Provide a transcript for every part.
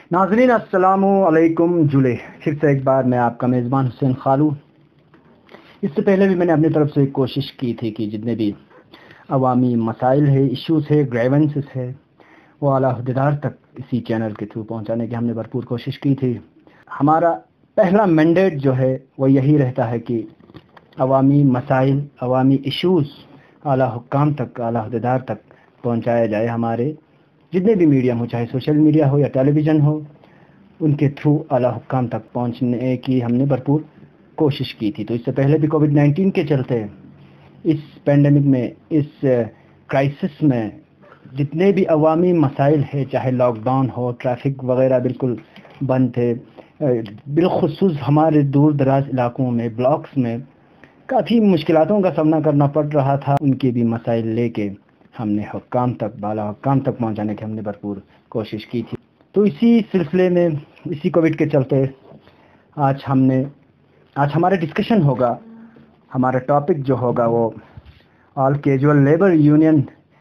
ناظرین السلام علیکم جلے پھر سے ایک بار میں آپ کا میزبان حسین خالو. اس سے پہلے بھی میں نے اپنی طرف سے کوشش کی تھی کہ جتنے بھی عوامی مسائل ہے، ایشوز ہے، گریونسز ہے، وہ اعلیٰ عہدیدار تک اسی چینل کے تھرو پہنچانے کی ہم نے بھرپور کوشش کی تھی. ہمارا پہلا مینڈیٹ جو ہے وہ یہی رہتا ہے کہ عوامی مسائل، عوامی ایشوز اعلیٰ حکام تک، اعلیٰ عہدیدار تک پہنچایا جائے. ہمارے جتنے بھی میڈیم ہو، چاہے سوشل میڈیا ہو یا ٹیلی ویژن ہو، ان کے تھرو اعلیٰ حکام تک پہنچنے کی ہم نے بھرپور کوشش کی تھی. تو اس سے پہلے بھی کووڈ-19 کے چلتے اس پینڈیمک میں، اس کرائسس میں جتنے بھی عوامی مسائل ہیں، چاہے لاک ڈاؤن ہو، ٹریفک وغیرہ بالکل بند تھے، بالخصوص ہمارے دور دراز علاقوں میں، بلاکس میں کافی مشکلاتوں کا سامنا کرنا پڑ رہا تھا. ان کے بھی مسائل لے کے ہم نے حکام تک، بالا حکام تک پہنچانے کی ہم نے بھرپور کوشش کی تھی. تو اسی سلسلے میں، اسی کووڈ کے چلتے آج ہمارا ڈسکشن ہوگا. ہمارا ٹاپک جو ہوگا وہ all casual labour union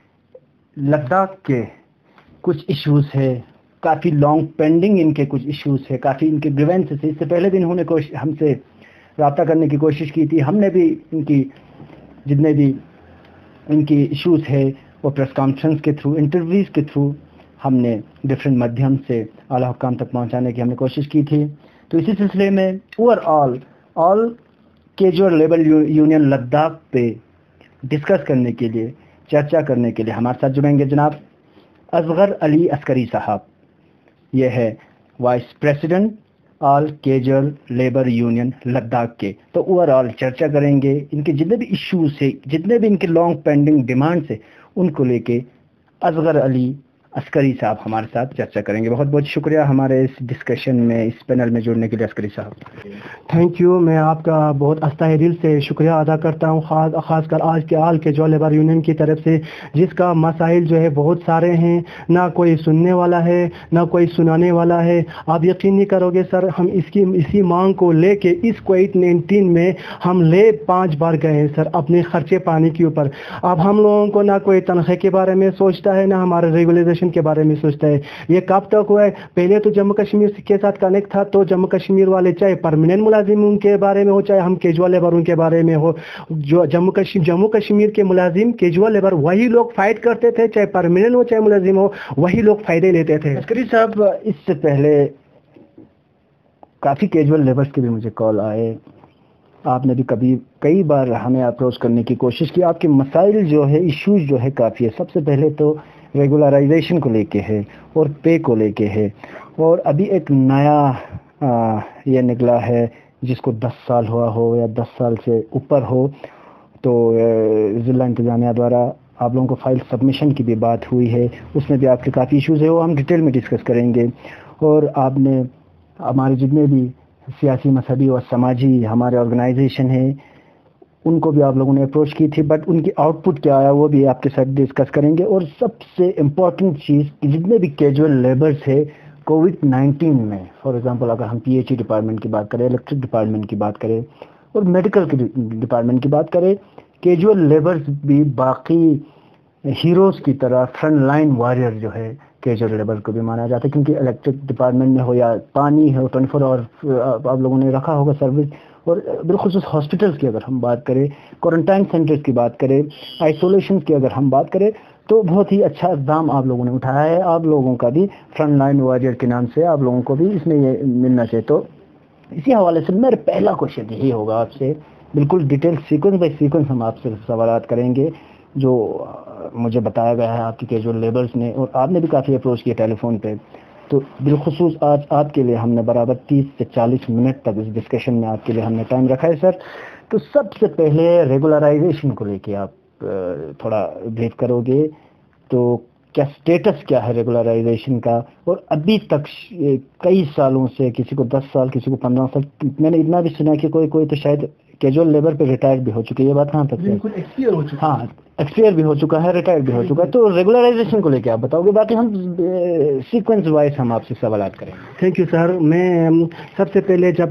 Ladakh کے کچھ ایشوز ہے. کافی لانگ پینڈنگ ان کے کچھ ایشوز ہے، کافی ان کے گریونسز ہے. اس سے پہلے بھی انہوں نے ہم سے رابطہ کرنے کی کوشش کی تھی. ہم نے بھی ان کی جتنے بھی ان کی ایشوز ہے وہ پریس کانفرنس کے تھرو، انٹرویوز کے تھرو ہم نے ڈفرینٹ مدھیم سے اعلیٰ حکام تک پہنچانے کی ہم نے کوشش کی تھی. تو اسی سلسلے میں all casual labour union Ladakh پہ ڈسکس کرنے کے لیے، چرچا کرنے کے لیے ہمارے ساتھ جڑیں گے جناب اصغر علی عسکری صاحب. یہ ہے vice president all casual labour union Ladakh کے. تو اوور آل چرچا کریں گے ان کے جتنے بھی ایشوز ہیں، جتنے بھی ان کے لانگ پینڈنگ ڈیمانڈس ہیں، ان کو لے کے اصغر علی عسکری صاحب ہمارے ساتھ چرچا کریں گے. بہت بہت شکریہ ہمارے اس ڈسکشن میں، اس پینل میں جڑنے کے لیے عسکری صاحب. Thank you. میں آپ کا بہت تہ دل سے شکریہ ادا کرتا ہوں، خاص کر آج کے آل کیجول لیبر یونین کی طرف سے، جس کا مسائل جو ہے بہت سارے ہیں، نہ کوئی سننے والا ہے نہ کوئی سنانے والا ہے. آپ یقین نہیں کرو گے سر، ہم اسی مانگ کو لے کے اس کووڈ-19 میں ہم 5 بار گئے ہیں سر، اپنے خرچے پانی کے اوپر. اب ہم لوگوں کو نہ کوئی تنخواہ کے بارے میں سوچتا ہے، نہ ہمارے ریگولائزیشن کے بارے میں سوچتا ہے. یہ کب تک ہوا ہے؟ پہلے تو جموں کشمیر کے ساتھ کنیکٹ تھا، تو جموں کشمیر والے چاہے پرماننٹ ملازم ان کے بارے میں ہو، چاہے ہم کیجول لیبر ان کے بارے میں ہو، جو جموں کشمیر کے ملازم کیجول لیبر وہی لوگ فائٹ کرتے تھے، چاہے پرماننٹ ہو چاہے ملازم ہو، وہی لوگ فائدے لیتے تھے. عسکری صاحب، اس سے پہلے کافی کیجول لیبرز کے بھی مجھے کال آئے. آپ نے بھی کئی بار ہمیں اپروچ کرنے کی کوشش کی. آپ کے مسائل جو ہے، ایشوز جو ہے کافی ہے. سب سے پہلے تو ریگولرائزیشن کو لے کے ہے اور پے کو لے کے ہے. اور ابھی ایک نیا یہ نکلا ہے جس کو 10 سال ہوا ہو یا 10 سال سے اوپر ہو، تو ضلع انتظامیہ دوارا آپ لوگوں کو فائل سبمیشن کی بھی بات ہوئی ہے. اس میں بھی آپ کے کافی ایشوز ہیں، وہ ہم ڈیٹیل میں ڈسکس کریں گے. اور آپ نے ہمارے جتنے بھی سیاسی، مذہبی اور سماجی ہمارے آرگنائزیشن ہیں، ان کو بھی آپ لوگوں نے اپروچ کی تھی، بٹ ان کی آؤٹ پٹ کیا آیا وہ بھی آپ کے ساتھ ڈسکس کریں گے. اور سب سے امپورٹنٹ چیز کہ جتنے بھی کیجول لیبرز ہے کووڈ-19 میں، فار ایگزامپل اگر ہم پی ایچ ای ڈپارٹمنٹ کی بات کریں، الیکٹرک ڈپارٹمنٹ کی بات کریں اور میڈیکل ڈپارٹمنٹ کی بات کریں، کیجول لیبرز بھی باقی ہیروز کی طرح فرنٹ لائن وارئر جو ہے کیجول لیبر کو بھی مانا جاتا ہے. کیونکہ الیکٹرک ڈپارٹمنٹ میں ہو یا پانی ہو، 24 آور آپ لوگوں نے رکھا ہوگا سروس. اور بالخصوص ہاسپٹلس کی اگر ہم بات کریں، کوارنٹائن سینٹرز کی بات کریں، آئسولیشن کی اگر ہم بات کریں، تو بہت ہی اچھا اقدام آپ لوگوں نے اٹھایا ہے. آپ لوگوں کا بھی فرنٹ لائن وارئر کے نام سے آپ لوگوں کو بھی اس میں یہ ملنا چاہیے. تو اسی حوالے سے میرا پہلا کوشچن یہی ہوگا آپ سے، بالکل ڈیٹیل سیکوینس بائی سیکوینس ہم آپ سے سوالات کریں گے جو مجھے بتایا گیا ہے آپ کی کیجول لیبرز نے، اور آپ نے بھی کافی اپروچ کیا ٹیلی فون پہ. تو بالخصوص آج آپ کے لیے ہم نے برابر 30 سے 40 منٹ تک اس ڈسکشن میں آپ کے لیے ہم نے ٹائم رکھا ہے سر. تو سب سے پہلے ریگولرائزیشن کو لے کے آپ تھوڑا بریف کرو گے. تو کیا سٹیٹس کیا ہے ریگولرائزیشن کا؟ اور ابھی تک کئی سالوں سے، کسی کو 10 سال، کسی کو 15 سال، میں نے اتنا بھی سنا کہ کوئی تو شاید कैजुअल लेबर पे रिटायर्ड भी हो चुके हैं, ये बात कहाँ तक है? बिल्कुल एक्सपायर हो चुका है। हाँ, एक्सपायर भी हो चुका है, रिटायर्ड भी हो चुका है। तो रेगुलराइजेशन को लेके आप बताओगे, बाकी हम सीक्वेंस वाइज हम आपसे सवालात करेंगे। Thank you sir. मैं सबसे पहले जब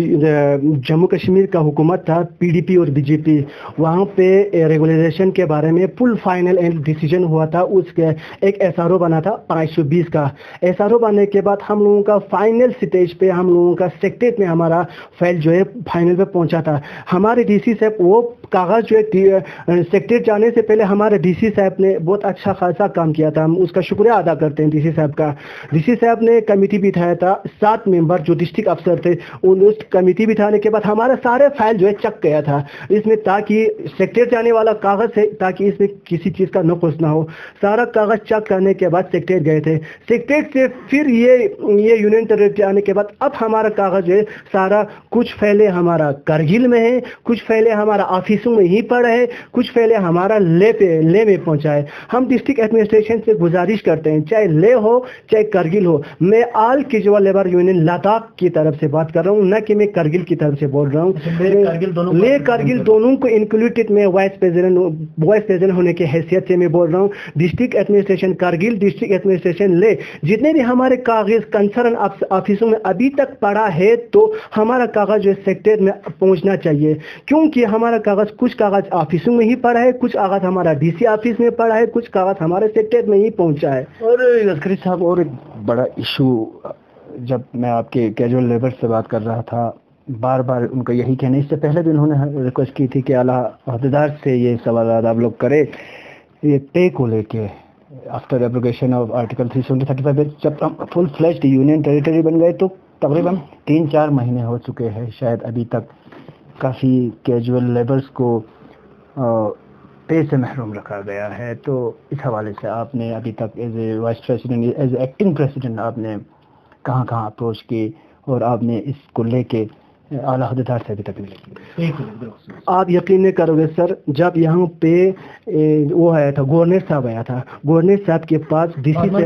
जम्मू कश्मीर का हुकूमत था पीडीपी और बीजेपी, वहाँ पे रेगुलराइजेशन के बारे में फुल फाइनल एंड डिसीजन हुआ था। उसके एक एसआरओ बना था 520 का। एसआरओ बनने के बाद हम लोगों का फाइनल स्टेज पे हम लोगों का सेक्रेटरीट में हमारा फाइल जो है फाइनल पे पहुंचा था। हमारे डीसी साहब वो कागज जो है सेक्रेटरीट जाने से पहले हमारे डीसी साहब ने बहुत अच्छा खासा काम किया था, हम उसका शुक्रिया अदा करते हैं डीसी साहब का। डीसी साहब ने कमेटी बिठाया था, 7 मेंबर जो डिस्ट्रिक्ट अफसर थे, उस कमेटी बिठाने के बाद हमारा सारे फाइल जो है चक गया था इसमें, ताकि सेक्रेटरीट जाने वाला कागज है ताकि इसमें किसी चीज़ का नुक्स ना हो। सारा कागज चेक करने के बाद सेक्रेटरीट गए थे। सेक्रेटरीट से फिर ये यूनियन टेरिटरी आने के बाद अब हमारा कागज है सारा, कुछ फाइलें हमारा करगिल में है, कुछ फाइलें हमारा ऑफिसों में ही पड़ा है, कुछ फाइलें हमारा ले में पहुंचा है। हम डिस्ट्रिक्ट एडमिनिस्ट्रेशन से गुजारिश करते हैं, चाहे ले हो चाहे करगिल हो, मैं all casual labour union Ladakh की तरफ से बात कर रहा हूँ, न कि मैं करगिल की तरफ से बोल रहा हूँ। ले करगिल दोनों को इंक्लूडेड में वाइस प्रेसिडेंट होने की हैसियत से मैं बोल रहा हूँ। District administration Kargil, district administration Leh, जितने भी हमारे कागज कंसर्न ऑफिसों में अभी तक पड़ा है तो हमारा कागज जो सेक्रेटरीट में पहुंचना चाहिए, क्योंकि हमारा कागज कुछ कागज ऑफिसों में ही पड़ा है, कुछ कागज हमारा डीसी ऑफिस में पड़ा है, कुछ कागज हमारे सेक्रेटरीट में ही पहुंचा है। और अस्करी साहब, और एक बड़ा इशू, जब मैं आपके कैजुअल लेबर से बात कर रहा था, बार बार उनका यही कहना, इससे पहले भी उन्होंने रिक्वेस्ट की थी कि आला अहदेदार से ये सवाल आप लोग करें, ये पे को लेके आफ्टर एब्रोगेशन ऑफ आर्टिकल 335, जब हम फुल फ्लेज्ड यूनियन टेरिटरी बन गए तो तकरीबन 3-4 महीने हो चुके हैं, शायद अभी तक काफ़ी कैजुअल लेबर्स को पे से महरूम रखा गया है। तो इस हवाले से आपने अभी तक as a vice president, as acting president, आपने कहाँ कहाँ अप्रोच की और आपने इसको लेके आला अहदेदार से अभी तक मिले? आप यकीन नहीं करोगे सर, जब यहाँ पे वो आया था गवर्नर साहब आया था, गवर्नर साहब के पास डीसी से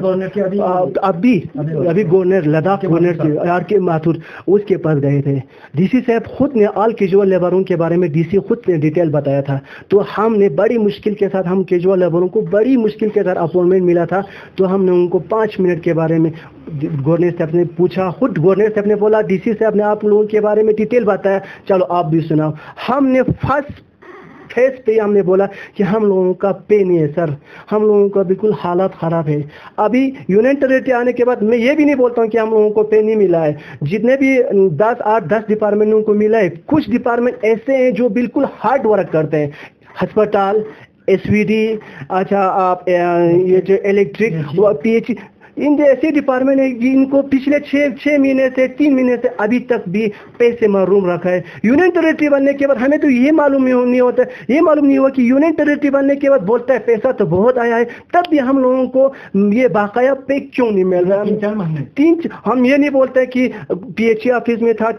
अभी गवर्नर लद्दाख गवर्नर आर के माथुर उसके पास गए थे। डीसी साहब खुद ने ऑल कैजुअल लेबरों के बारे में डीसी खुद ने डिटेल बताया था। तो हमने बड़ी मुश्किल के साथ, हम कैजुअल लेबरों को बड़ी मुश्किल के साथ अपॉइंटमेंट मिला था, तो हमने उनको 5 मिनट के बारे में गवर्नर साहब ने पूछा। खुद गवर्नर साहब ने बोला डीसी साहब ने आप लोगों के बारे में डिटेल बताया, चलो आप भी सुनाओ। हमने फर्स्ट फेस पे हमने बोला कि हम लोगों का पे नहीं है सर, हम लोगों का बिल्कुल हालत ख़राब है। अभी यूनियन टेरिटरी आने के बाद मैं ये भी नहीं बोलता हूँ कि हम लोगों को पे नहीं मिला है, जितने भी 8-10 डिपार्टमेंटों को मिला है। कुछ डिपार्टमेंट ऐसे हैं जो बिल्कुल हार्ड वर्क करते हैं, अस्पताल, एसवीडी, अच्छा आप ये जो इलेक्ट्रिक, पीएच, इन जैसे डिपार्टमेंट है जिनको पिछले 6 महीने से 3 महीने से अभी तक भी पैसे महरूम रखा है। यूनियन टेरिटरी बनने के बाद हमें तो ये मालूम नहीं होता, ये मालूम नहीं हुआ कि यूनियन टेरिटरी बनने के बाद बोलता है पैसा तो बहुत आया है, तब भी हम लोगों को ये बाकाया पे क्यों नहीं मिल रहा? 3-4 महीने हम ये नहीं बोलते कि पीएचई ऑफिस में था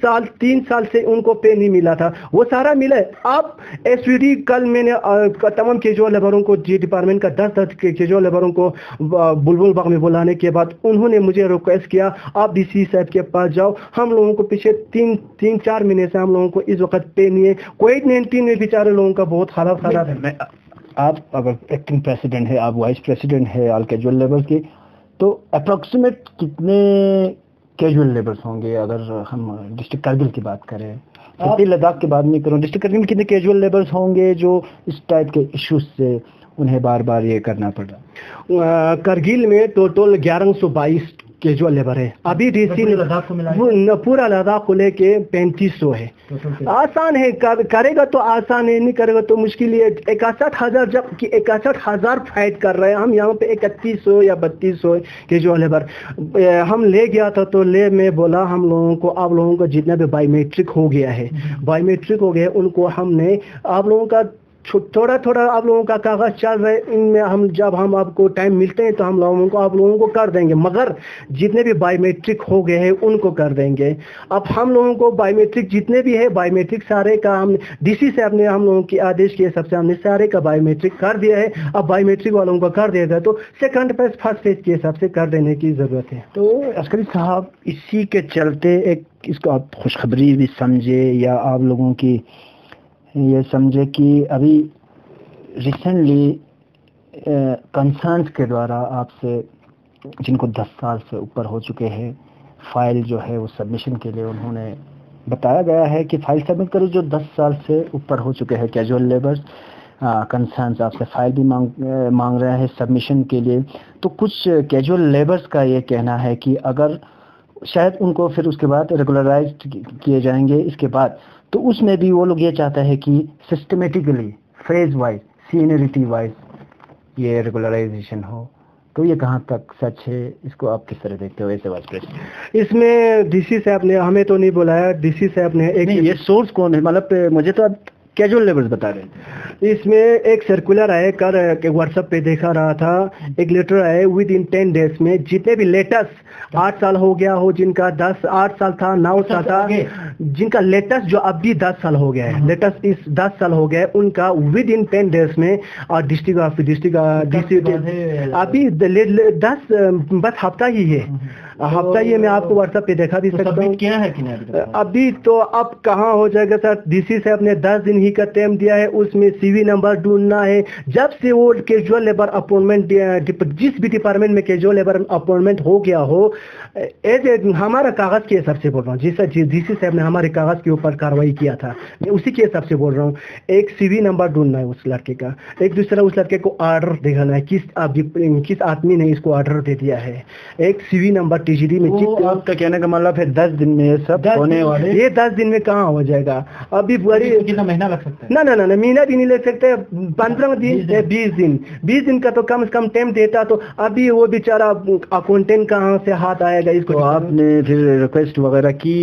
3 साल से उनको पे नहीं मिला था, वो सारा मिला है। आप एसवीडी, कल मैंने तमाम कैजुअल लेबरों को, जी डिपार्टमेंट का 10 कैजुअल लेबरों को बुलबुल बाग में बुलाने के बाद उन्होंने मुझे रिक्वेस्ट किया आप डीसी साहब के पास जाओ, हम लोगों को पिछले 3-4 महीने से हम लोगों को इस वक्त पे नहीं है। कोविड-19 में बेचारे लोगों का बहुत हालत खराब है। आप अगर एक्टिंग प्रेसिडेंट है, आप वाइस प्रेसिडेंट है ऑल कैजुअल लेबर्स की, तो अप्रोक्सीमेट कितने कैजुअल लेबर्स होंगे? अगर हम डिस्ट्रिक्ट करगिल की बात करें, लद्दाख की बात नहीं करूँ, डिस्ट्रिक्ट करगिल कितने कैजुअल लेबर्स होंगे जो इस टाइप के इश्यूज से उन्हें बार बार ये करना पड़ रहा? करगिल में टोटल 1122 कैजुअल लेबर है। अभी डीसी ने पूरा लद्दाख को लेके 3500 है। आसान है, करेगा तो आसान है, नहीं करेगा तो मुश्किल है। 61,000 जबकि 61,000 फाइट कर रहे हैं, हम यहाँ पे 3100 या 3200 कैजुअल लेबर। हम ले गया था तो ले में बोला हम लोगों को, आप लोगों का जितना भी बायोमेट्रिक हो गया है, बायोमेट्रिक हो गया, उनको हमने आप लोगों का تھوڑا تھوڑا آپ لوگوں کا کاغذ چل رہے ان میں جب ہم آپ کو ٹائم ملتے ہیں تو ہم لوگوں کو آپ لوگوں کو کر دیں گے, مگر جتنے بھی بایو میٹرک ہو گئے ہیں ان کو کر دیں گے. اب ہم لوگوں کو بایو میٹرک جتنے بھی ہے بایو میٹرک سارے کا ہم ڈی سی سے اپنے ہم لوگوں کی آدیش کے حساب سے ہم نے سارے کا بایو میٹرک کر دیا ہے. اب بایو میٹرک والوں کو کر دیا گا تو سیکنڈ فیز فرسٹ فیز کے حساب سے کر دینے کی ضرورت ہے. تو عسکری صاحب اسی کے چلتے ایک اس کو آپ خوشخبری بھی سمجھے یا آپ لوگوں کی یہ سمجھے کہ ابھی ریسنٹلی کنسرنس کے دوارا آپ سے جن کو 10 سال سے اوپر ہو چکے ہیں فائل جو ہے وہ سبمیشن کے لیے انہوں نے بتایا گیا ہے کہ فائل سبمٹ کرو جو 10 سال سے اوپر ہو چکے ہیں کیجول لیبرز. کنسرنس آپ سے فائل بھی مانگ رہے ہیں سبمیشن کے لیے. تو کچھ کیجول لیبرز کا یہ کہنا ہے کہ اگر شاید ان کو پھر اس کے بعد ریگولرائز کیے جائیں گے اس کے بعد, تو اس میں بھی وہ لوگ یہ چاہتے ہیں کہ systematically phase wise seniority wise یہ ریگولرائزیشن ہو. تو یہ کہاں تک سچ ہے, اس کو آپ کس طرح دیکھتے ہو ایسے وائس پریزیڈنٹ؟ اس میں ڈی سی صاحب نے ہمیں تو نہیں بلایا, ڈی سی صاحب نے ایک یہ سورس کون ہے, مطلب مجھے تو کیجول لیبرز بتا رہے ہیں. اس میں ایک سرکولر آئے کر واٹس ایپ پہ دیکھا رہا تھا, ایک لیٹر آئے ود ان 10 days میں جتنے بھی لیٹسٹ 8 سال ہو گیا ہو, جن کا 8 سال تھا 9 سال تھا, جن کا لیٹسٹ جو اب بھی 10 سال ہو گیا ہے, لیٹسٹ اس 10 سال ہو گیا ان کا ود ان 10 days میں. اور ڈسٹرکٹ ابھی 10 بس ہفتہ ہی ہے, ہفتہ یہ میں آپ کو واٹس ایپ پہ دکھا بھی سکتا ہوں. کیا ہے کہ نہیں ابھی تو اب کہاں ہو جائے گا سر, ڈی سی صاحب نے 10 دن ہی کا ٹائم دیا ہے, اس میں سی وی نمبر ڈھونڈنا ہے. جب سے وہ کیجول لیبر اپوائنٹمنٹ جس بھی ڈپارٹمنٹ میں کیجول لیبر اپوائنٹمنٹ ہو گیا ہو, ہمارا کاغذ کے حساب سے بول رہا ہوں, جس ڈی سی صاحب نے ہمارے کاغذ کے اوپر کاروائی کیا تھا میں اسی کے حساب سے بول رہا ہوں. ایک سی وی نمبر ڈھونڈنا ہے اس لڑکے کا, ایک دوسرا اس لڑکے کو آرڈر دکھانا ہے کس آدمی نے اس کو آرڈر دے دیا ہے, ایک C V number T G D میں. آپ کا کہنے کا مطلب ہے 10 دن میں یہ سب ہونے والے, یہ 10 دن میں کہاں ہو جائے گا, ابھی بڑی کتنا مہینہ لگ سکتا ہے؟ نہ مہینہ بھی نہیں لگ سکتے, 15 دن 20 دن کا تو کم سے کم ٹائم دیتا. تو ابھی وہ بیچارہ اکاؤنٹنٹ کہاں سے ہاتھ آئے گا اس کو. آپ نے پھر ریکویسٹ وغیرہ کی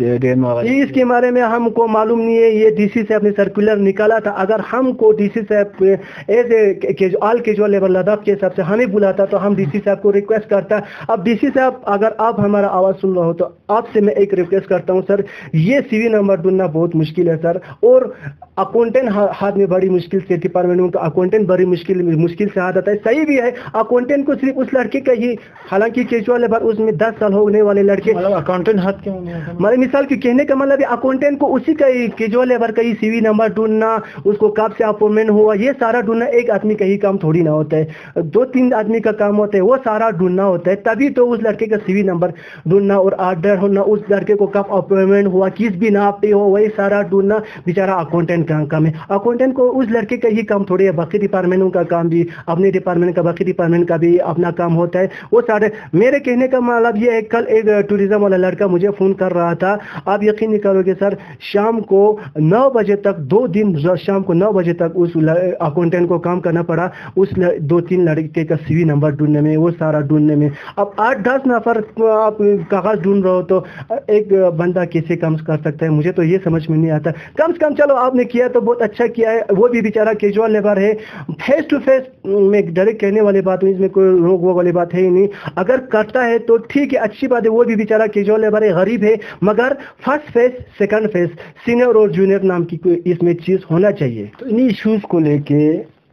اس کے بارے میں ہم کو معلوم نہیں ہے, یہ ڈی سی صاحب نے سرکولر نکالا تھا. اگر ہم کو ڈی سی صاحب as a all casual labour Ladakh کے حساب سے ہمیں بلاتا تو ہم ڈی سی صاحب کو ریکویسٹ کرتا. اب ڈی سی صاحب اگر آپ ہمارا آواز سن رہا ہو تو آپ سے میں ایک ریکویسٹ کرتا ہوں سر, یہ سی وی نمبر ڈھونڈنا بہت مشکل ہے سر, اور اکاؤنٹنٹ ہاتھ میں بڑی مشکل سے ڈپارٹمنٹ کا اکاؤنٹنٹ بڑی مشکل سے ہاتھ آتا ہے. صحیح بھی ہے, اکاؤنٹنٹ کو صرف اس لڑکے کا ہی, حالانکہ کیجول لیبر اس میں 10 سال ہونے والے لڑکے, اکاؤنٹنٹ ہاتھ کیوں نہیں آتا؟ ہمارے مثال کے کہنے کا مطلب ہے اکاؤنٹنٹ کو اسی کا ہی کیجول لیبر کا ہی سی وی نمبر ڈھونڈنا, اس کو کب سے اپوائنٹمنٹ ہوا, یہ سارا ڈھونڈنا ایک آدمی کا ہی کام تھوڑی نہ ہوتا ہے, 2-3 آدمی کا کام ہوتا ہے, وہ سارا ڈھونڈنا ہوتا ہے. تبھی تو اس لڑکے کا سی وی نمبر ڈھونڈنا اور آرڈر ہونا, اس لڑکے کو کب اپوائنٹمنٹ ہوا, کس بھی نام پہ ہو, وہی سارا ڈھونڈنا بیچارہ اکاؤنٹنٹ کا کام ہے. اکاؤنٹنٹ کو اس لڑکے کا ہی کام تھوڑی ہے, باقی ڈپارٹمنٹوں کا کام بھی اپنے ڈپارٹمنٹ کا, باقی ڈپارٹمنٹ کا بھی اپنا کام ہوتا ہے. وہ سارے میرے کہنے کا مطلب یہ ہے, کل ایک ٹوریزم والا لڑکا مجھے فون کر رہا تھا, آپ یقین نہیں کرو گے سر, شام کو 9 بجے تک 2 دن شام کو 9 بجے تک اس اکاؤنٹنٹ کو کام کرنا پڑا اس 2-3 لڑکے کا سی وی نمبر ڈھونڈنے میں, وہ سارا ڈھونڈنے میں. اب 8-10 نفر آپ کاغذ ڈھونڈ رہے ہو تو ایک بندہ کیسے کام کر سکتا ہے, مجھے تو یہ سمجھ میں نہیں آتا. کم سے کم چلو آپ نے کیا تو بہت اچھا کیا ہے, وہ بھی بیچارہ کیجول لیبر ہے, فیس ٹو فیس میں ڈائریکٹ کہنے والی بات ہوں, اس میں کوئی روک وہ والی بات ہے ہی نہیں. اگر کرتا ہے تو ٹھیک ہے, اچھی بات ہے, وہ بھی بیچارہ کیجول لیبر ہے, غریب ہے, مگر first phase second phase senior اور جونیئر نام کی کوئی اس میں چیز ہونا چاہیے. تو انہیں ایشوز کو لے کے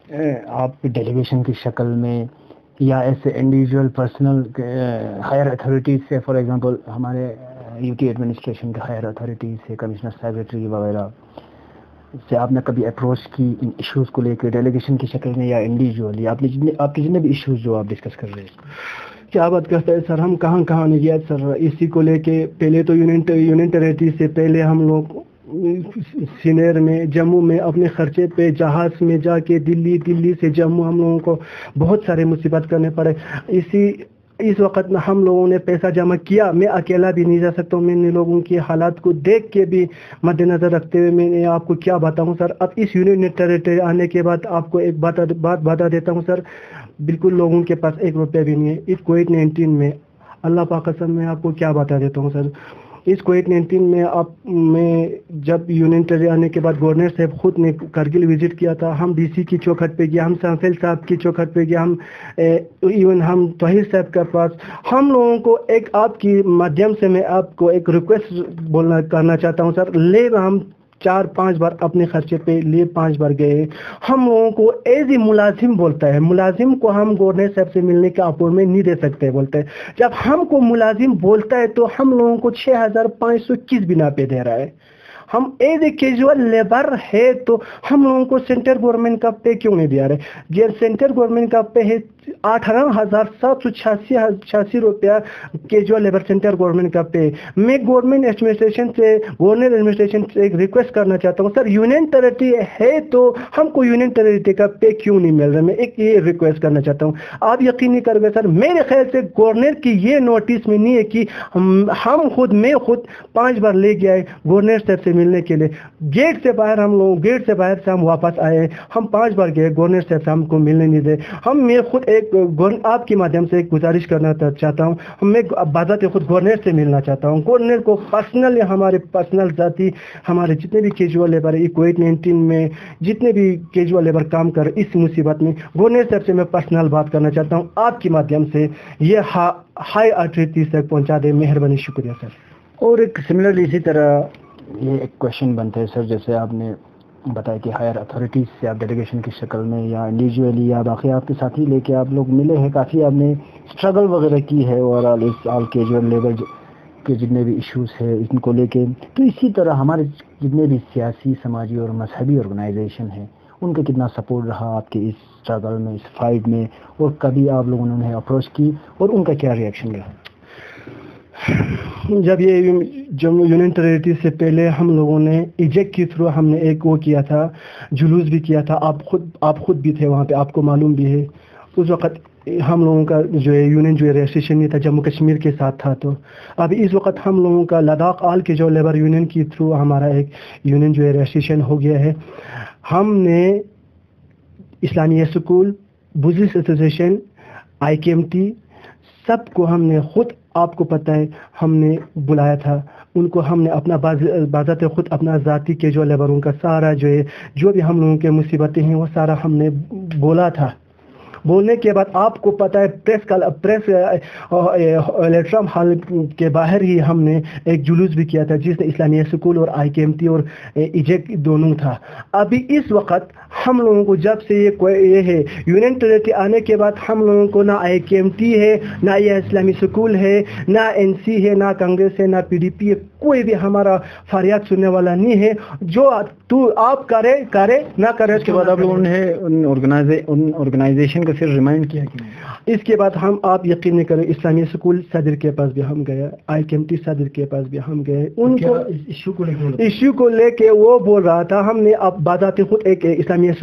آپ ڈیلیگیشن کی شکل میں یا ایسے انڈیویجول پرسنل ہائر اتھارٹیز سے, فار ایگزامپل ہمارے یو ٹی ایڈمنسٹریشن کے ہائر اتھارٹیز سے, کمشنر سیکریٹری وغیرہ سے آپ نے کبھی اپروچ کی ان ایشوز کو لے کے ڈیلیگیشن کی شکل میں یا انڈیویجولی آپ کے جتنے بھی ایشوز جو آپ ڈسکس کر رہے ہیں؟ کیا بات کرتا ہے سر, ہم کہاں نہیں گیا سر اسی کو لے کے. پہلے تو یونین ٹیریٹری سے پہلے ہم لوگ سینئر میں جموں میں اپنے خرچے پہ جہاز میں جا کے دلی سے جموں ہم لوگوں کو بہت سارے مصیبت کرنے پڑے. اس وقت میں ہم لوگوں نے پیسہ جمع کیا, میں اکیلا بھی نہیں جا سکتا ہوں, میں نے لوگوں کی حالات کو دیکھ کے بھی مد نظر رکھتے ہوئے میں نے آپ کو کیا بتاؤں سر. اب اس یونین ٹیریٹری آنے کے بعد آپ کو ایک بات بتا دیتا ہوں سر, بالکل لوگوں کے پاس 1 روپیہ بھی نہیں ہے. اس کووڈ-19 میں اللہ پاک قسم میں آپ کو کیا بتا دیتا ہوں سر, اس कोविड-19 में आप में जब यूनियन टेरिटरी आने के बाद गवर्नर साहब खुद ने करगिल विजिट किया था, हम डीसी की चौखट पे गए, हम सांफेल साहब की चौखट पे गए, हम इवन हम तोहिर साहब के पास, हम लोगों को एक आपकी माध्यम से मैं आपको एक रिक्वेस्ट करना चाहता हूँ सर। ले हम 4-5 बार अपने खर्चे पे ले 5 बार गए। हम लोगों को एज ए मुलाजिम बोलता है, मुलाजिम को हम गवर्नर साहब से मिलने का अपॉइंटमेंट नहीं दे सकते बोलते हैं। जब हमको मुलाजिम बोलता है तो हम लोगों को 6,500 किस बिना पे दे रहा है? हम एज ए कैजुअल लेबर है तो हम लोगों को सेंट्रल गवर्नमेंट का पे क्यों नहीं दिया रहे? ये सेंट्रल गवर्नमेंट का पे है 18,786 रुपया कैजुअल लेबर सेंट्रल गवर्नमेंट का पे। मैं गवर्नमेंट एडमिनिस्ट्रेशन से, गवर्नर एडमिनिस्ट्रेशन से एक रिक्वेस्ट करना चाहता हूँ सर, यूनियन टेरिटरी है तो हमको यूनियन टेरिटरी का पे क्यों नहीं मिल रहा? मैं एक ये रिक्वेस्ट करना चाहता हूँ। आप यकीन नहीं करोगे सर, मेरे ख्याल से गवर्नर की ये नोटिस में नहीं है कि मैं खुद 5 बार ले गया है गवर्नर साहब से मिलने के लिए। गेट से बाहर से हम वापस आए, हम 5 बार गए, गवर्नर साहब से हमको मिलने नहीं दे। मैं खुद एक आपके माध्यम से एक गुजारिश करना चाहता हूँ, मैं बाज़ात खुद गवर्नर से मिलना चाहता हूँ। गवर्नर को पर्सनल, हमारे पर्सनल जाती हमारे जितने भी कैजुअल लेबर है कोविड-19 में जितने भी कैजुअल लेबर काम कर इस मुसीबत में, गवर्नर साहब से मैं पर्सनल बात करना चाहता हूँ आपके माध्यम से। ये हाई अथॉरिटी तक पहुँचा दे, मेहरबानी, शुक्रिया सर। और एक सिमिलरली इसी तरह ये एक क्वेश्चन बनता है सर, जैसे आपने बताया कि हायर अथॉरिटीज़ से आप डेलीगेशन की शक्ल में या इंडिविजुअली या बाकी आपके साथी लेके आप लोग मिले हैं, काफ़ी आपने स्ट्रगल वगैरह की है और ऑल कैजुअल लेबर के जितने भी इश्यूज़ है इनको लेके। तो इसी तरह हमारे जितने भी सियासी, समाजी और मजहबी ऑर्गेनाइजेशन हैं उनका कितना सपोर्ट रहा आपके इस स्ट्रगल में, इस फाइट में, और कभी आप लोगों ने उन्हें अप्रोच की और उनका क्या रिएक्शन रहा? जब यूनियन टेरिटरी से पहले हम लोगों ने इजेक्ट के थ्रू हमने एक वो किया था, जुलूस भी किया था। आप खुद भी थे वहाँ पे, आपको मालूम भी है। उस वक़्त हम लोगों का जो है यूनियन जो है रजिस्ट्रेशन नहीं था, जम्मू कश्मीर के साथ था। तो अभी इस वक्त हम लोगों का लद्दाख आल के जो लेबर यूनियन के थ्रू हमारा एक यूनियन जो है रजिस्ट्रेशन हो गया है। हमने Islamia school, Buddhist association, IKMT सबको हमने खुद, आपको पता है, हमने बुलाया था। उनको हमने अपना बाज़ात खुद अपना ज़ाती के जो लेबरों का सारा जो है, जो भी हम लोगों के मुसीबतें हैं वो सारा हमने बोला था। बोलने के बाद आपको पता है प्रेस इलेक्ट्रम हॉल के बाहर ही हमने एक जुलूस भी किया था जिसमें इस्लामिया स्कूल और IKMT और इजेक्ट दोनों था। अभी इस वक्त हम लोगों को जब से ये है यूनियन टेरिटरी आने के बाद हम लोगों को ना IKMT है, ना ये इस्लामी स्कूल है, ना NC है, ना कांग्रेस है, ना PDP है, कोई भी हमारा फरियाद सुनने वाला नहीं है। जो तू आप करे ना करे। इसके बाद आप लोगों ने उन ऑर्गेनाइजेशन को फिर रिमाइंड किया कि इसके बाद आप यकीन नहीं करें, इस्लामी स्कूल सदर के पास भी हम गए, IKMT सदर के पास भी हम गए। उनको इश्यू को लेके वो बोल रहा था, हमने अब बात खुद एक इस्लामी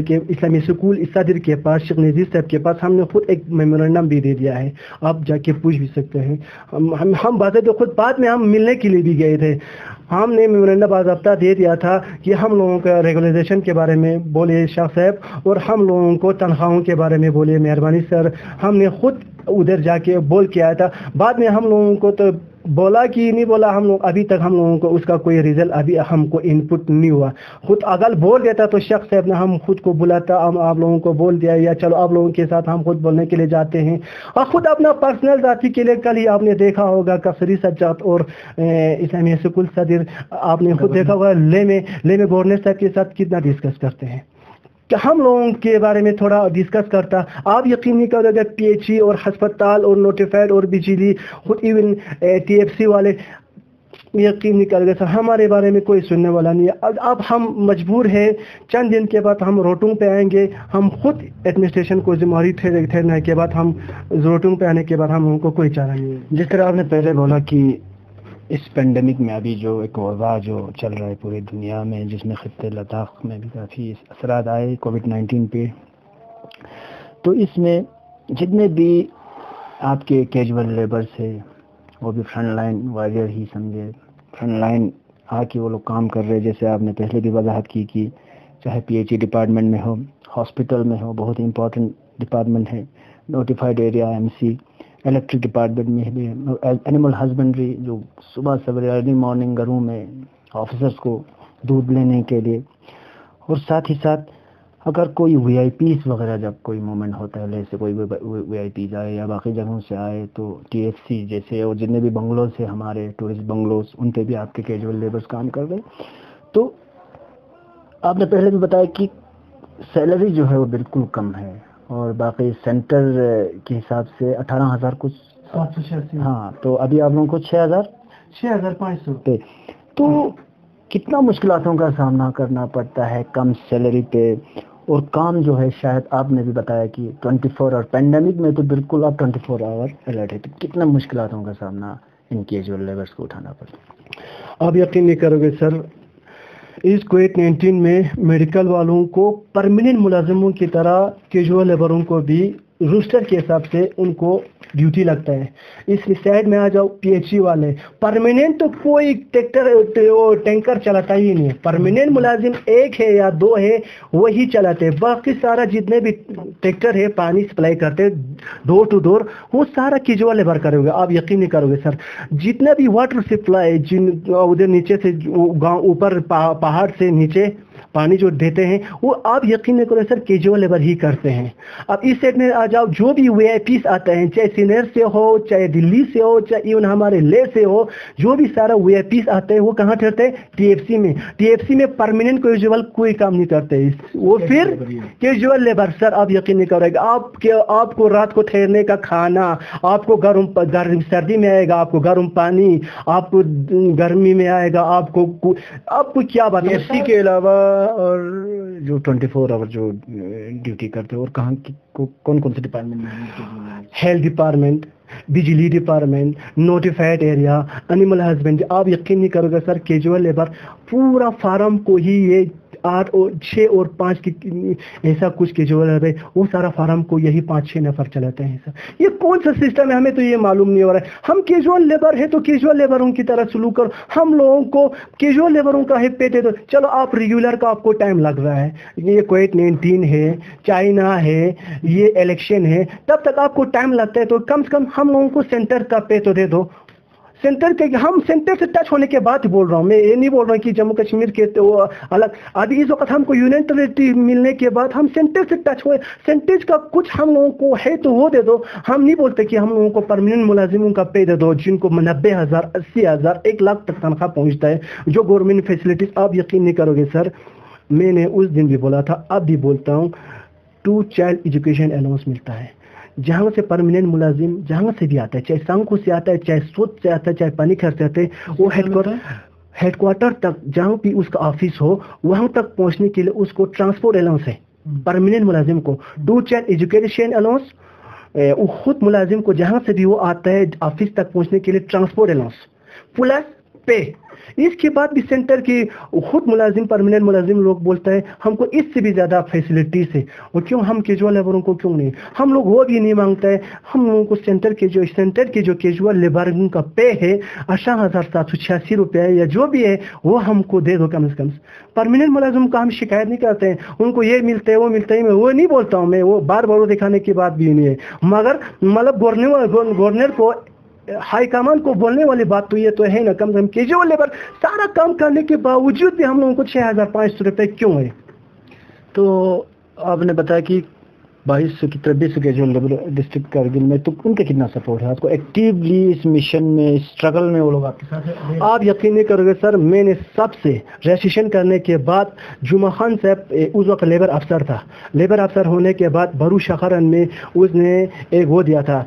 स्कूल सदर के पास, शेख नज़ीर साहब के पास हमने खुद एक मेमोरेंडम भी दे दिया है, आप जाके पूछ भी सकते हैं। हम बात खुद बाद में हम मिलने के लिए भी गए थे। हमने मेमोरेंडम बाज़ाब्ता दे दिया था कि हम लोगों का रेगुलेशन के बारे में बोले शाह साहब, और हम लोगों को तनख्वाहों के बारे में बोले, मेहरबानी सर। हमने खुद उधर जाके बोल के आया था। बाद में हम लोगों को तो बोला कि नहीं बोला, हम लोग अभी तक हम लोगों को उसका कोई रिजल्ट अभी हमको इनपुट नहीं हुआ। खुद अगर बोल देता तो शख्स साहब ने हम खुद को बुलाता, हम आप लोगों को बोल दिया या चलो आप लोगों के साथ हम खुद बोलने के लिए जाते हैं। और खुद अपना पर्सनल जाति के लिए कल ही आपने देखा होगा कसरी सज्जाद और इस्लामिया स्कूल सदर, आपने खुद देखा होगा ले में गवर्नर साहब के साथ कितना डिस्कस करते हैं कि हम लोगों के बारे में थोड़ा डिस्कस करता। आप यकीन नहीं करोगे, PHE और अस्पताल और नोटिफाइड और बिजली, खुद इवन TFC वाले यकीन नहीं करोगे सर, हमारे बारे में कोई सुनने वाला नहीं है। अब हम मजबूर हैं, चंद दिन के बाद हम रोटूंग पे आएंगे। हम खुद एडमिनिस्ट्रेशन को जिम्मेदारी ठहरने के बाद हम रोटूंग पे आने के बाद हम लोगों को कोई चारा नहीं है। जिस तरह आपने पहले बोला कि इस पेंडेमिक में अभी जो एक वबा जो चल रहा है पूरी दुनिया में, जिसमें खित्ते लद्दाख में भी काफ़ी असरात आए कोविड-19 पे, तो इसमें जितने भी आपके कैजुअल लेबर्स है वो भी फ्रंट लाइन वॉरियर ही समझे, फ्रंट लाइन आके वो लोग काम कर रहे हैं। जैसे आपने पहले भी वजाहत की कि चाहे PHE डिपार्टमेंट में हो, हॉस्पिटल में हो, बहुत इंपॉर्टेंट डिपार्टमेंट है, notified area MC, electric department میں بھی اینیمل ہسبینڈری جو صبح سویرے ارلی مارننگ گھروں میں آفیسرس کو دودھ لینے کے لیے، اور ساتھ ہی ساتھ اگر کوئی وی آئی پیز وغیرہ جب کوئی مومنٹ ہوتا ہے جیسے کوئی وی آئی پیز آئے یا باقی جگہوں سے آئے تو ٹی ایف سی جیسے اور جتنے بھی بنگلوز ہیں ہمارے ٹورسٹ بنگلوز ان پہ بھی آپ کے کیجول لیبرز کام کر رہے ہیں. تو آپ نے پہلے بھی بتایا کہ سیلری جو ہے وہ بالکل کم ہے اور باقی سینٹر کے حساب سے 18,000 کچھ 786. ہاں، تو ابھی آپ لوگوں کو 6,500 روپے. تو کتنا مشکلاتوں کا سامنا کرنا پڑتا ہے کم سیلری پہ، اور کام جو ہے شاید آپ نے بھی بتایا کہ 24 اور پینڈیمک میں تو بالکل آپ 24 آور الرٹ ہے، تو کتنا مشکلاتوں کا سامنا ان کیجول لیبرز کو اٹھانا پڑتا ہے؟ آپ یقین نہیں کرو گے سر، اس کووڈ-19 میں میڈیکل والوں کو پرماننٹ ملازموں کی طرح کیجول لیبروں کو بھی روسٹر کے حساب سے ان کو ڈیوٹی لگتا ہے. اس سائڈ میں آ جاؤ پی ایچ ای والے پرماننٹ تو کوئی ٹینکر چلاتا ہی نہیں ہے. پرماننٹ ملازم ایک ہے یا دو ہے وہی چلاتے، باقی سارا جتنے بھی ٹریکٹر ہے پانی سپلائی کرتے ڈور ٹو ڈور وہ سارا کیجول لیبر کرو گے. آپ یقین نہیں کرو گے سر، جتنا بھی واٹر سپلائی ادھر نیچے سے گاؤں اوپر پہاڑ سے نیچے پانی جو دیتے ہیں وہ آپ یقین نہیں کرو سر کیجول لیبر ہی کرتے ہیں. اب اس سائڈ میں آ جاؤ، جو بھی وی آئی پیز آتے ہیں چاہے سینئر سے ہو چاہے دلی سے ہو چاہے ایون ہمارے لے سے ہو، جو بھی سارا وی آئی پیز آتے ہیں وہ کہاں ٹھہرتے ہیں؟ ٹی ایف سی میں. ٹی ایف سی میں پرماننٹ کیجول کوئی کام نہیں کرتے، وہ پھر کیجول لیبر. سر آپ یقین نہیں کرو گے، آپ کو رات کو ٹھہرنے کا کھانا، آپ کو گرم سردی میں آئے گا، آپ کو گرم پانی، آپ کو گرمی میں آئے گا، آپ کو کیا بات ہے. اسی کے علاوہ اور جو 24 آور جو ڈیوٹی کرتے ہیں اور کہاں کون کون سے ڈپارٹمنٹ میں؟ ہیلتھ ڈپارٹمنٹ، بجلی department, notified area, animal husbandry. آپ یقین نہیں کرو گے سر کیجول لیبر پورا فارم کو ہی یہ 8 اور 6 اور 5 کی ایسا کچھ کیجول لیبر وہ سارا فارم کو یہی 5-6 نفر چلاتے ہیں. سر یہ کون سا سسٹم ہے؟ ہمیں تو یہ معلوم نہیں ہو رہا ہے. ہم کیجول لیبر ہے تو کیجول لیبروں کی طرح سلوک کرو. ہم لوگوں کو کیجول لیبروں کا ہے پیتے دو. چلو آپ ریگولر کا آپ کو ٹائم لگ رہا ہے، یہ کووڈ-19 ہے، چائنا ہے، یہ الیکشن ہے، تب تک آپ کو ٹائم لگتا ہے، تو کم سے کم ہم لوگوں کو سینٹر کا پے تو دے دو. سینٹر کے ہم سینٹر سے ٹچ ہونے کے بعد بول رہا ہوں، میں یہ نہیں بول رہا ہوں کہ جموں کشمیر کے وہ الگ. ابھی اس وقت ہم کو یونین ٹیریٹری ملنے کے بعد ہم سینٹر سے ٹچ ہوئے، سینٹر کا کچھ ہم لوگوں کو ہے تو وہ دے دو. ہم نہیں بولتے کہ ہم لوگوں کو پرماننٹ ملازموں کا پے دے دو جن کو 90,000 80,000 1 لاکھ تک تنخواہ پہنچتا ہے، جو گورنمنٹ فیسلٹیز. آپ یقین نہیں کرو گے سر، میں نے اس دن بھی بولا تھا، اب بھی بولتا ہوں، 2 چائلڈ ایجوکیشن الاؤنس ملتا ہے. جہاں سے پرماننٹ ملازم جہاں سے بھی آتا ہے، چاہے سانکو سے آتا ہے، چاہے سوت سے آتا ہے، چاہے پانی گھر سے آتے ہیں، وہ ہیڈ کوارٹر تک جہاں بھی اس کا آفس ہو وہاں تک پہنچنے کے لیے اس کو ٹرانسپورٹ الاؤنس ہے. پرماننٹ ملازم کو 2 چائلڈ ایجوکیشن الاؤنس، وہ خود ملازم کو جہاں سے بھی وہ آتا ہے آفس تک پہنچنے کے لیے ٹرانسپورٹ الاؤنس پلس پے. اس کے بعد بھی سینٹر کی خود ملازم پرماننٹ ملازم لوگ بولتا ہے ہم کو اس سے بھی زیادہ فیسلٹیز ہے، اور کیوں ہم کیجول لیبروں کو کیوں نہیں؟ ہم لوگ وہ بھی نہیں مانگتا ہے. ہم لوگوں کو سینٹر کے جو کیجول لیبروں کا پے ہے 18,786 روپے یا جو بھی ہے وہ ہم کو دے دو کم سے کم. پرماننٹ ملازم کا ہم شکایت نہیں کرتے ہیں، ان کو یہ ملتا ہے وہ ملتا ہے، میں وہ نہیں بولتا ہوں، میں وہ بار بار دکھانے کی بات بھی نہیں ہے. مگر مطلب گورنر کو ہائی کمان کو بولنے والی بات تو یہ تو ہے نا، کم سے کم کیجول لیبر سارا کام کرنے کے باوجود بھی ہم لوگوں کو 6,500 روپے کیوں ہے؟ تو آپ نے بتایا کہ 2200 کیجول لیبر ڈسٹرکٹ کارگل میں، تو ان کا کتنا سپورٹ ہے آپ کو ایکٹیولی اس مشن میں اسٹرگل میں؟ وہ لوگ آپ کے ساتھ ہیں؟ آپ یقین نہیں کرو گے سر، میں نے سب سے رجسٹریشن کرنے کے بعد جمعہ خان صاحب اس وقت لیبر افسر تھا، لیبر افسر ہونے کے بعد بھرو شخرن میں اس نے ایک وہ دیا تھا،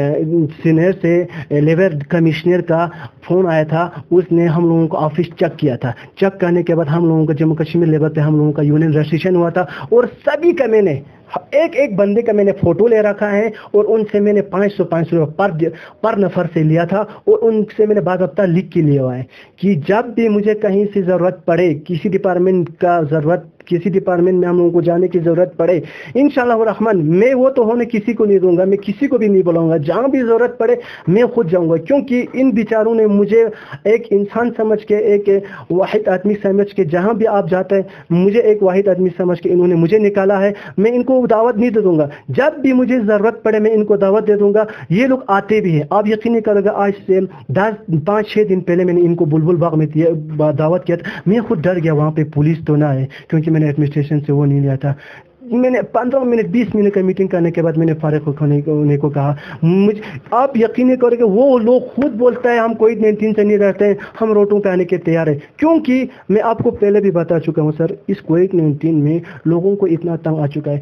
سینئر سے لیبر کمشنر کا فون آیا تھا، اس نے ہم لوگوں کو آفس چیک کیا تھا. چیک کرنے کے بعد ہم لوگوں کا جموں کشمیر لیبر پہ ہم لوگوں کا یونین رجسٹریشن ہوا تھا، اور سبھی کا میں نے ایک بندے کا میں نے فوٹو لے رکھا ہے، اور ان سے میں نے 500 روپے پر نفر سے لیا تھا، اور ان سے میں نے باضابطہ لکھ کے لیا ہوا ہے کہ جب بھی مجھے کہیں سے ضرورت پڑے، کسی ڈپارٹمنٹ کا ضرورت किसी डिपार्टमेंट में हम लोगों को जाने की ज़रूरत पड़े, इंशाअल्लाह रहमान मैं वो तो होने किसी को नहीं दूंगा, मैं किसी को भी नहीं बुलाऊंगा, जहाँ भी ज़रूरत पड़े मैं खुद जाऊंगा, क्योंकि इन बेचारों ने मुझे एक इंसान समझ के, एक वाहिद आदमी समझ के, जहाँ भी आप जाते हैं मुझे एक वाहिद आदमी समझ के इन्होंने मुझे निकाला है। मैं इनको दावत नहीं दे दूंगा, जब भी मुझे ज़रूरत पड़े मैं इनको दावत दे दूंगा। ये लोग आते भी हैं, आप यकीन नहीं करोगे, आज से 5-6 दिन पहले मैंने इनको बुलबुल बाग में दावत किया था। मैं खुद डर गया वहाँ पे पुलिस तो ना है, क्योंकि मैंने एडमिनिस्ट्रेशन से वो नहीं लिया था। मैंने 15 मिनट 20 मिनट का मीटिंग करने के बाद मैंने फारिग होने को कहा। मुझे आप यकीन नहीं करोगे, वो लोग खुद बोलता है हम कोविड-19 से नहीं रहते हैं, हम रोडों पे आने के तैयार है, क्योंकि मैं आपको पहले भी बता चुका हूँ सर, इस कोविड-19 में लोगों को इतना तंग आ चुका है।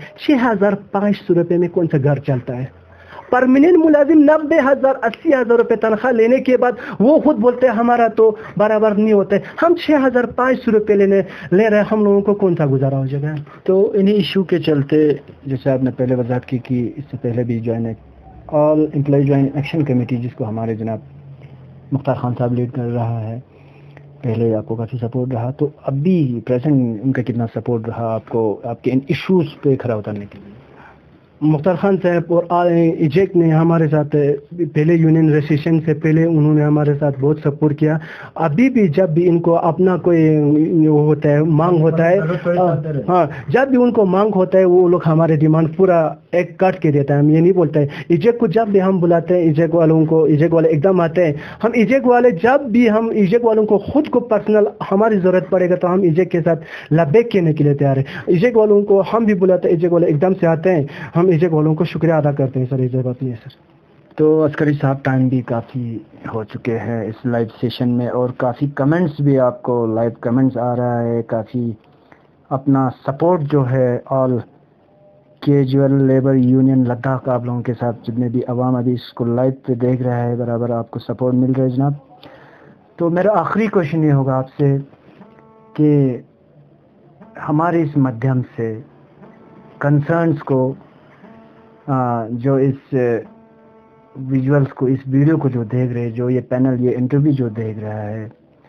6,500 रुपये में कौन सा घर चलता है? परमानेंट मुलाजिम 90,000 80,000 रुपये तनख्वाह लेने के बाद वो खुद बोलते हैं हमारा तो बराबर नहीं होता है। हम 6,500 रुपये ले रहे हैं, हम लोगों को कौन सा गुजारा हो जाएगा? तो इन्हीं इशू के चलते, जैसे आपने पहले वजाहत की कि इससे पहले भी joint all employ joint action committee, जिसको हमारे जनाब मुख्तार खान साहब लीड कर रहा है, पहले आपको काफ़ी सपोर्ट रहा, तो अभी प्रेजेंट उनका कितना सपोर्ट रहा आपको आपके इन इश्यूज़ पे खरा उतरने के लिए? मुख्तार खान साहब और इजेक ने हमारे साथ पहले यूनियन रजिस्ट्रेशन से पहले उन्होंने हमारे साथ बहुत सपोर्ट किया। अभी भी जब भी इनको अपना कोई होता है, मांग होता है, हाँ, जब भी उनको मांग होता है वो लोग हमारे डिमांड पूरा एक काट के देता है। हम ये नहीं बोलते हैं, इजेक को जब भी हम बुलाते हैं, इजेक वालों को, इजेक वाले एकदम आते हैं। हम इजेक वाले जब भी हम इजेक वालों को खुद को पर्सनल हमारी ज़रूरत पड़ेगा तो हम इजेक के साथ लबैक कहने के लिए तैयार है। इजेक वालों को हम भी बुलाते हैं, इजेक वाले एकदम से आते हैं, हम इजेक वालों को शुक्रिया अदा करते हैं सर। ये बात नहीं है सर। तो अस्करी साहब, टाइम भी काफ़ी हो चुके हैं इस लाइव सेशन में, और काफ़ी कमेंट्स भी आपको लाइव कमेंट्स आ रहा है, काफ़ी अपना सपोर्ट जो है all casual labour union Ladakh आप लोगों के साथ, जितने भी अवाम अभी इसको लाइव पे देख रहा है, बराबर आपको सपोर्ट मिल रहा है जनाब। तो मेरा आखिरी क्वेश्चन ये होगा आपसे कि हमारे इस माध्यम से कंसर्न्स को, जो इस विजुअल्स को, इस वीडियो को जो देख रहे हैं, जो ये पैनल, ये इंटरव्यू जो देख रहा है,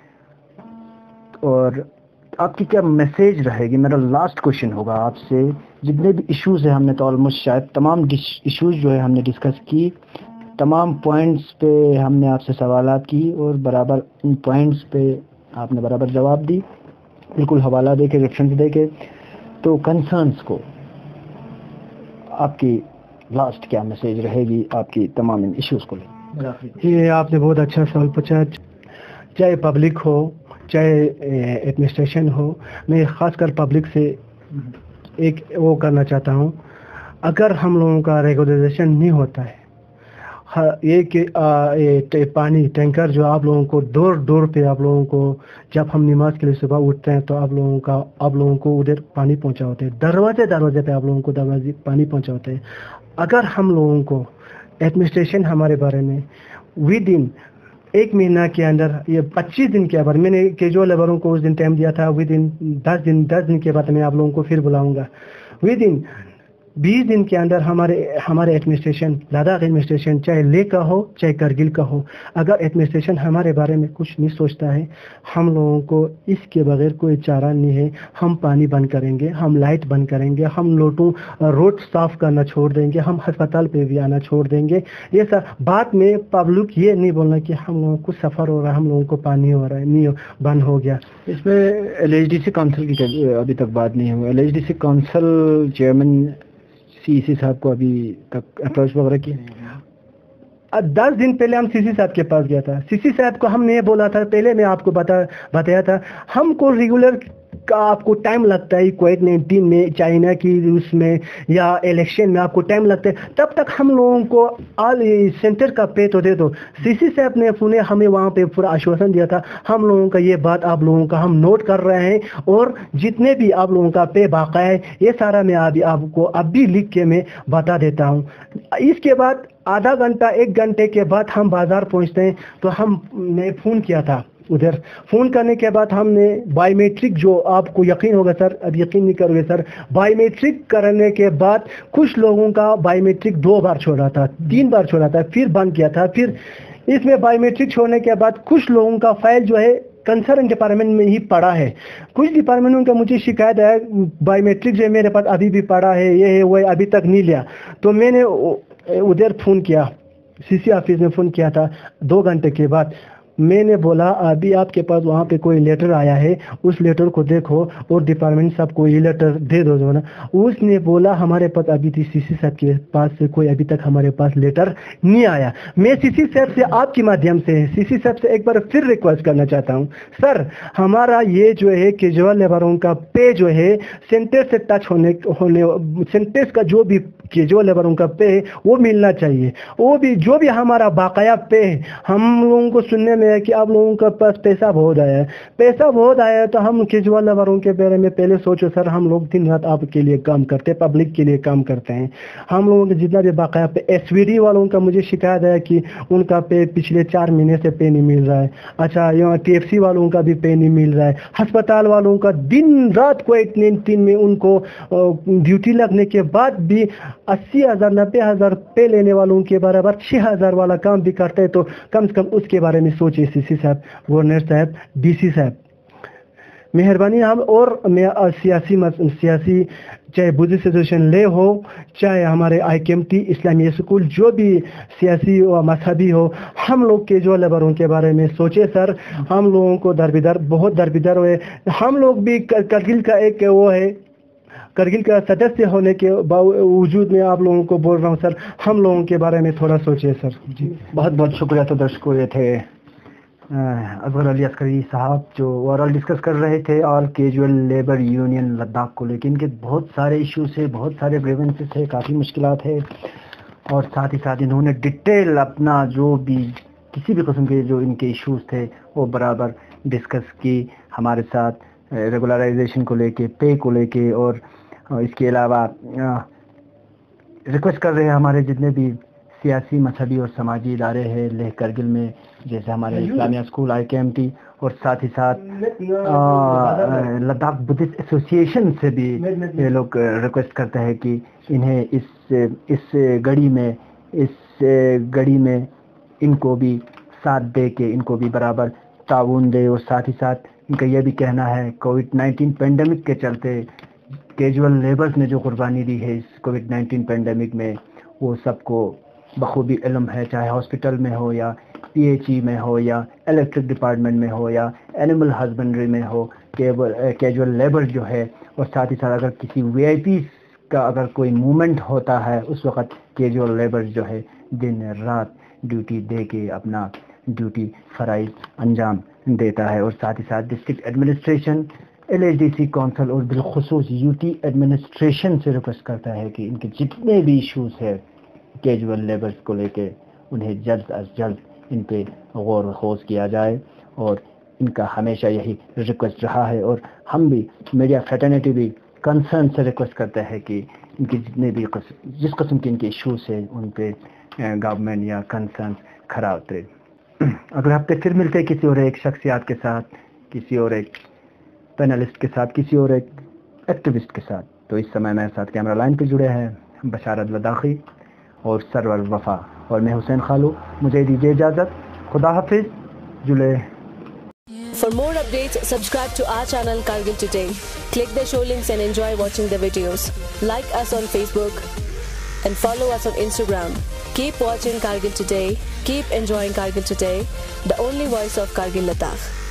और आपकी क्या मैसेज रहेगी? मेरा लास्ट क्वेश्चन होगा आपसे, जितने भी इश्यूज़ हैं, हमने तो ऑलमोस्ट शायद तमाम इश्यूज़ जो है हमने डिस्कस की, तमाम पॉइंट्स पे हमने आपसे सवालात की, और बराबर इन पॉइंट्स पे आपने बराबर जवाब दी, बिल्कुल हवाला दे के, रेफरेंस दे के। तो कंसर्न्स को आपकी लास्ट क्या मैसेज रहेगी आपकी तमाम इन इश्यूज़ को लेकर? ये आपने बहुत अच्छा सवाल पूछा। चाहे पब्लिक हो, चाहे एडमिनिस्ट्रेशन हो, मैं खासकर पब्लिक से एक वो करना चाहता हूँ, अगर हम लोगों का रेगुलराइजेशन नहीं होता है, ये कि पानी टैंकर जो आप लोगों को दूर दूर पे, आप लोगों को जब हम नमाज के लिए सुबह उठते हैं तो आप लोगों को उधर पानी पहुंचा होते हैं, दरवाजे पे आप लोगों को पानी पहुंचा होते हैं। अगर हम लोगों को एडमिनिस्ट्रेशन हमारे बारे में विद इन 1 महीना के अंदर, ये 25 दिन के बाद, मैंने कैजुअल लेबरों को उस दिन टाइम दिया था, विद इन 10 दिन के बाद मैं आप लोगों को फिर बुलाऊंगा, विद इन 20 दिन के अंदर हमारे एडमिनिस्ट्रेशन, लद्दाख एडमिनिस्ट्रेशन, चाहे लेह का हो चाहे करगिल का हो, अगर एडमिनिस्ट्रेशन हमारे बारे में कुछ नहीं सोचता है, हम लोगों को इसके बगैर कोई चारा नहीं है। हम पानी बंद करेंगे, हम लाइट बंद करेंगे, हम रोड साफ करना छोड़ देंगे, हम अस्पताल पे भी आना छोड़ देंगे। ये सब बात में पब्लिक ये नहीं बोलना कि हम लोगों को सफ़र हो रहा है, हम लोगों को पानी हो रहा है, नहीं बंद हो गया। इसमें LHDC काउंसिल की अभी तक बात नहीं हुई। LHDC काउंसिल चेयरमैन CC साहब को अभी तक अप्रोच वगैरह किया? 10 दिन पहले हम CC साहब के पास गया था। CC साहब को हमने ये बोला था, पहले मैं आपको बताया था, हमको रेगुलर का आपको टाइम लगता है, कोविड-19 में, चाइना की उसमें या इलेक्शन में आपको टाइम लगता है, तब तक हम लोगों को ऑल सेंटर का पे तो दे दो। CC साहब ने हमें वहाँ पे पूरा आश्वासन दिया था, हम लोगों का ये बात आप लोगों का हम नोट कर रहे हैं, और जितने भी आप लोगों का पे बाका है ये सारा मैं आपको अभी लिख के मैं बता देता हूँ। इसके बाद आधा घंटा 1 घंटे के बाद हम बाजार पहुँचते हैं, तो हमने फ़ोन किया था उधर। फ़ोन करने के बाद हमने बायोमेट्रिक, जो आपको यकीन होगा सर, अब यकीन नहीं करोगे सर, बायोमेट्रिक करने के बाद कुछ लोगों का बायोमेट्रिक 2 बार छोड़ा था, 3 बार छोड़ा था, फिर बंद किया था। फिर इसमें बायोमेट्रिक छोड़ने के बाद कुछ लोगों का फाइल जो है कंसर्न डिपार्टमेंट में ही पड़ा है। कुछ डिपार्टमेंटों का मुझे शिकायत है बायोमेट्रिक जो है मेरे पास अभी भी पड़ा है, ये है वो अभी तक नहीं लिया। तो मैंने उधर फ़ोन किया, सीसी ऑफिस में फ़ोन किया था 2 घंटे के बाद। मैंने बोला अभी आपके पास वहाँ पे कोई लेटर आया है, उस लेटर को देखो और डिपार्टमेंट साहब को ये लेटर दे दो जो ना। उसने बोला हमारे पास अभी थी सीसी साहब के पास से कोई अभी तक हमारे पास लेटर नहीं आया। मैं सीसी साहब से आपके माध्यम से सीसी साहब से एक बार फिर रिक्वेस्ट करना चाहता हूँ, सर हमारा ये जो है कैजुअल लेबरों का पे जो है सेंटर से टच होने सेंटर का जो भी कैजुअल लेबरों का पे है वो मिलना चाहिए। वो भी जो भी हमारा बाकाया पे है, हम लोगों को सुनने में है कि आप लोगों के पास पैसा बहुत आया है, पैसा बहुत आया है तो हम कैजुअल लेबरों के बारे में पहले सोचो सर, हम लोग दिन रात आपके लिए काम करते हैं, पब्लिक के लिए काम करते हैं। हम लोगों के जितना भी बाकाया पे, एसवीडी वालों का मुझे शिकायत है कि उनका पे पिछले 4 महीने से पे नहीं मिल रहा है। अच्छा, यहाँ टीएफसी वालों का भी पे नहीं मिल रहा है। अस्पताल वालों का दिन रात क्वारंटीन में उनको ड्यूटी लगने के बाद भी 80,000 90,000 पे लेने वालों के बराबर 6,000 वाला काम भी करते हैं। तो कम से कम उसके बारे में सोचिए सीसी साहब, गवर्नर साहब, डीसी साहब, मेहरबानी। हम और मैं सियासी चाहे बुद्धिस्ट एसोसिएशन ले हो, चाहे हमारे IKMT इस्लामी स्कूल, जो भी सियासी और मजहबी हो, हम लोग के जो लेबरों के बारे में सोचे सर। हम लोगों को दरबिदर बहुत दरबिदर हुए। हम लोग भी करगिल का एक वो है, करगिल का सदस्य होने के बावजूद में आप लोगों को बोल रहा हूँ सर, हम लोगों के बारे में थोड़ा सोचिए सर जी। बहुत बहुत शुक्रिया। तो दर्शकों, ये थे असगर अली अस्करी साहब जो ओवरऑल डिस्कस कर रहे थे all casual labour union Ladakh को लेकिन इनके बहुत सारे इश्यूज है, बहुत सारे ग्रीवेंसेस है, काफ़ी मुश्किलात है। और साथ ही साथ इन्होंने डिटेल अपना जो भी किसी भी किस्म के जो इनके इश्यूज थे वो बराबर डिस्कस की हमारे साथ, रेगुलराइजेशन को लेके, पे को लेके। और इसके अलावा रिक्वेस्ट कर रहे हैं हमारे जितने भी सियासी, मजहबी और समाजी इदारे हैं लेह करगिल में, जैसे हमारे इस्लामिया स्कूल, IKMT, और साथ ही साथ लद्दाख बुद्धिस्ट एसोसिएशन से भी ये लोग रिक्वेस्ट करते हैं कि इन्हें इस गड़ी में इनको भी साथ दे के इनको भी बराबर ताउन दे। और साथ ही साथ इनका यह भी कहना है कोविड-19 पेंडेमिक के चलते कैजुअल लेबर्स ने जो कुर्बानी दी है इस कोविड-19 पेंडेमिक में, वो सबको बखूबी इल्म है, चाहे हॉस्पिटल में हो या PHE में हो या इलेक्ट्रिक डिपार्टमेंट में हो या एनिमल हस्बेंड्री में हो, कैजुअल लेबर जो है। और साथ ही साथ अगर किसी VIP का अगर कोई मूवमेंट होता है उस वक़्त कैजुअल लेबर जो है दिन रात ड्यूटी दे के अपना ड्यूटी फ़राइज़ अंजाम देता है। और साथ ही साथ डिस्ट्रिक्ट एडमिनिस्ट्रेशन, LHDC काउंसिल और बिलखुसूस UT एडमिनिस्ट्रेशन से रिक्वेस्ट करता है कि इनके जितने भी इश्यूज़ है कैजुअल लेबर्स को लेके उन्हें जल्द अज जल्द इन पे गौर खोज किया जाए। और इनका हमेशा यही रिक्वेस्ट रहा है। और हम भी मीडिया फ्रेटर्निटी भी कंसर्न से रिक्वेस्ट करते हैं कि इनके जितने भी जिस किस्म के इनके इश्यूज़ हैं उन पे गवर्नमेंट या कंसर्न खरा उतरे। अगले हफ्ते फिर मिलते हैं किसी और एक शख्सियत के साथ, किसी और एक पैनलिस्ट के साथ, किसी और एक एक्टिविस्ट के साथ। तो इस समय मेरे साथ कैमरा लाइन पे जुड़े हैं बशारत लद्दाखी और सरवर वफा, और मैं हुसैन खालू। मुझे दीजिए इजाज़त, खुदा हाफिज़, जुले। For more updates, subscribe to our channel Kargil Today. Click the show links and enjoy watching the videos. Like us on Facebook and follow us on Instagram. Keep watching Kargil Today. Keep enjoying Kargil Today, the only voice of Kargil Ladakh.